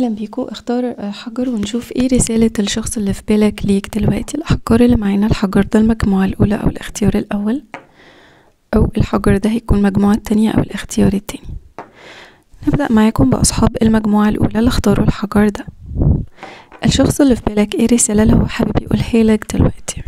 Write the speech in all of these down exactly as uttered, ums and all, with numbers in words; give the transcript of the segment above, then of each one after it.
اهلا بيكم. اختار حجر ونشوف ايه رسالة الشخص اللي في بالك ليك دلوقتي. الاحجار اللي معانا، الحجر ده المجموعة الاولى او الاختيار الاول، او الحجر ده هيكون المجموعة التانية او الاختيار التاني. نبدأ معاكم باصحاب المجموعة الاولى اللي اختاروا الحجر ده. الشخص اللي في بالك ايه الرسالة اللي هو حابب يقولها لك دلوقتي؟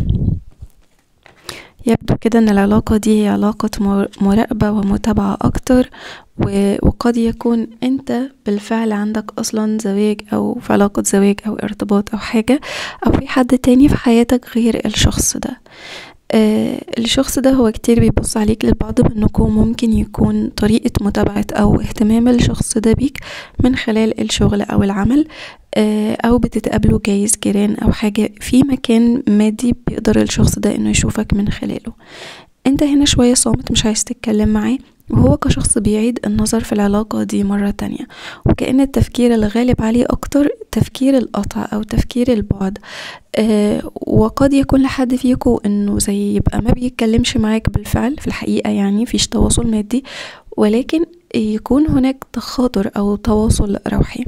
يبدو كده ان العلاقة دي هي علاقة مراقبة ومتابعة اكتر، وقد يكون انت بالفعل عندك اصلا زواج او في علاقة زواج او ارتباط او حاجة، او في حد تاني في حياتك غير الشخص ده. آه الشخص ده هو كتير بيبص عليك للبعض بانكم ممكن يكون طريقة متابعة او اهتمام الشخص ده بيك من خلال الشغل او العمل، آه او بتتقابلوا جايز جيران او حاجة في مكان مادي بيقدر الشخص ده انه يشوفك من خلاله. انت هنا شوية صامت، مش عايز تتكلم معاه، وهو كشخص بيعيد النظر في العلاقة دي مرة تانية، وكأن التفكير الغالب عليه أكتر تفكير القطع أو تفكير البعد. آه وقد يكون لحد فيكو إنه زي يبقى ما بيتكلمش معاك بالفعل في الحقيقة، يعني فيش تواصل مادي، ولكن يكون هناك تخاطر أو تواصل روحي.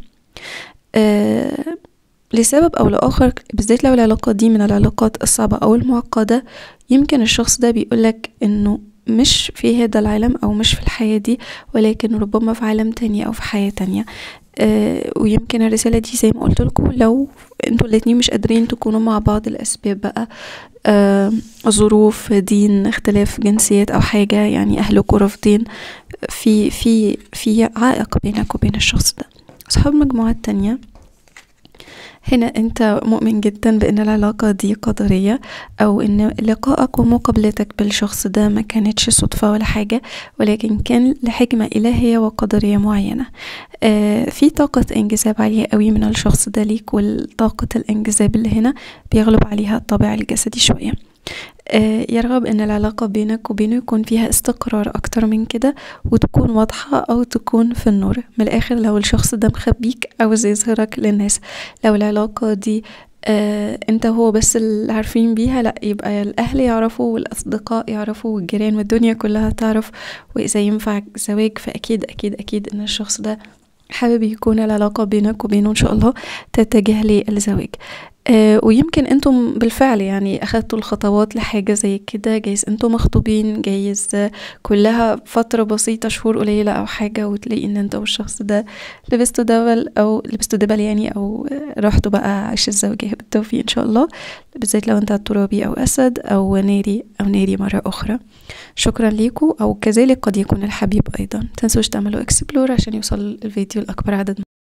آه لسبب أو لآخر، بالذات لو العلاقة دي من العلاقات الصعبة أو المعقدة، يمكن الشخص ده بيقولك إنه مش في هذا العالم او مش في الحياة دي، ولكن ربما في عالم تاني او في حياة تانية. آه ويمكن الرسالة دي زي ما قلت لكم، لو انتوا الاتنين مش قادرين تكونوا مع بعض الاسباب بقى، آه ظروف، دين، اختلاف جنسيات او حاجة، يعني اهلكوا رافضين، في في في عائق بينك وبين الشخص ده. اصحاب المجموعات التانية، هنا انت مؤمن جدا بان العلاقة دي قدرية، او ان لقائك ومقابلتك بالشخص ده ما كانتش صدفة ولا حاجة، ولكن كان لحكمة الهية وقدرية معينة. آه في طاقة انجذاب عالية قوي من الشخص ده ليك، والطاقة الانجذاب اللي هنا بيغلب عليها الطابع الجسدي شوية. آه يرغب ان العلاقة بينك وبينه يكون فيها استقرار اكتر من كده، وتكون واضحة او تكون في النور. من الاخر، لو الشخص ده مخبيك او يظهرك للناس، لو العلاقة دي آه انت هو بس اللي عارفين بيها، لا يبقى الاهل يعرفوا والاصدقاء يعرفوا والجيران والدنيا كلها تعرف. واذا ينفع زواج فاكيد اكيد اكيد ان الشخص ده حابب يكون العلاقة بينك وبينه ان شاء الله تتجه للزواج. آه ويمكن انتم بالفعل يعني اخدتوا الخطوات لحاجة زي كده، جايز انتم مخطوبين، جايز كلها فترة بسيطة، شهور قليلة او حاجة، وتلاقي ان انت والشخص ده لبستوا دبل او لبستوا دبل يعني، او رحتوا بقى عيش الزوجية بالتوفيق ان شاء الله، بالذات لو انت ترابي او اسد او ناري او ناري مرة اخرى. شكرا ليكم، او كذلك قد يكون الحبيب ايضا. متنسوش تعملوا اكسبلور عشان يوصل الفيديو لاكبر عدد